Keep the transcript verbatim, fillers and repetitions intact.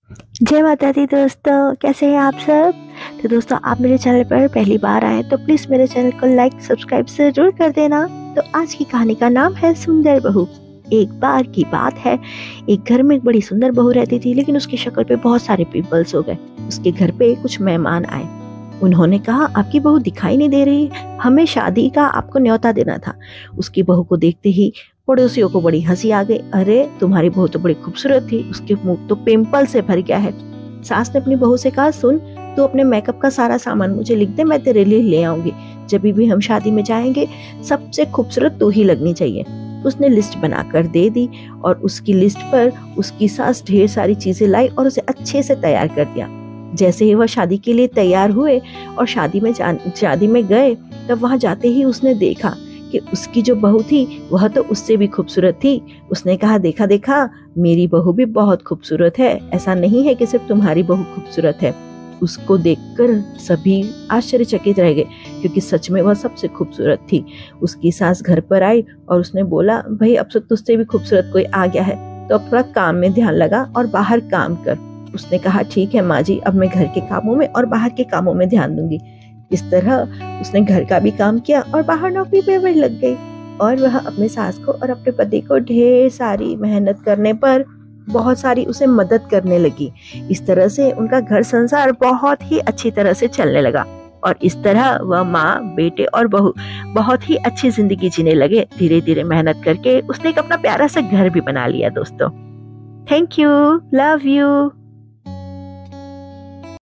जय माता दी दोस्तों, कैसे हैं आप सब। तो दोस्तों, आप मेरे चैनल पर पहली बार आए तो प्लीज मेरे चैनल को लाइक सब्सक्राइब जरूर कर देना। तो आज की कहानी का नाम है सुंदर बहू। एक बार की बात है, एक घर में एक बड़ी सुंदर बहू रहती थी, लेकिन उसकी शक्ल पे बहुत सारे पिंपल्स हो गए। उसके घर पे कुछ मेहमान आए। उन्होंने कहा, आपकी बहू दिखाई नहीं दे रही, हमें शादी का आपको न्योता देना था। उसकी बहू को देखते ही पड़ोसियों को बड़ी हंसी आ गई। अरे, तुम्हारी बहू तो बड़ी खूबसूरत थी, उसके मुंह तो पिंपल से भर गया है। सास ने अपनी बहू से कहा, सुन, तू अपने मेकअप का सारा सामान मुझे लिख दे, मैं तेरे लिए ले आऊंगी। जब भी हम शादी में जाएंगे, सबसे खूबसूरत तू ही लगनी चाहिए। उसने लिस्ट बनाकर दे दी और उसकी लिस्ट पर उसकी सास ढेर सारी चीजें लाई और उसे अच्छे से तैयार कर दिया। जैसे ही वह शादी के लिए तैयार हुए और शादी में शादी में गए, तब वहां जाते ही उसने देखा कि उसकी जो बहू थी वह तो उससे भी खूबसूरत थी। उसने कहा, देखा देखा, मेरी बहू भी बहुत खूबसूरत है, ऐसा नहीं है कि सिर्फ तुम्हारी बहू खूबसूरत है। उसको देखकर सभी आश्चर्यचकित रह गए, क्योंकि सच में वह सबसे खूबसूरत थी। उसकी सास घर पर आई और उसने बोला, भाई अब तो तुझसे भी खूबसूरत कोई आ गया है, तो अब थोड़ा काम में ध्यान लगा और बाहर काम कर। उसने कहा, ठीक है माँ जी, अब मैं घर के कामों में और बाहर के कामों में ध्यान दूंगी। इस तरह उसने घर का भी काम किया और बाहर नौकरी पे भी लग गई। और वह अपने सास को और अपने पति को ढेर सारी मेहनत करने पर बहुत सारी उसे मदद करने लगी। इस तरह से उनका घर संसार बहुत ही अच्छी तरह से चलने लगा और इस तरह वह माँ, बेटे और बहू बहुत ही अच्छी जिंदगी जीने लगे। धीरे धीरे मेहनत करके उसने एक अपना प्यारा सा घर भी बना लिया। दोस्तों, थैंक यू, लव यू।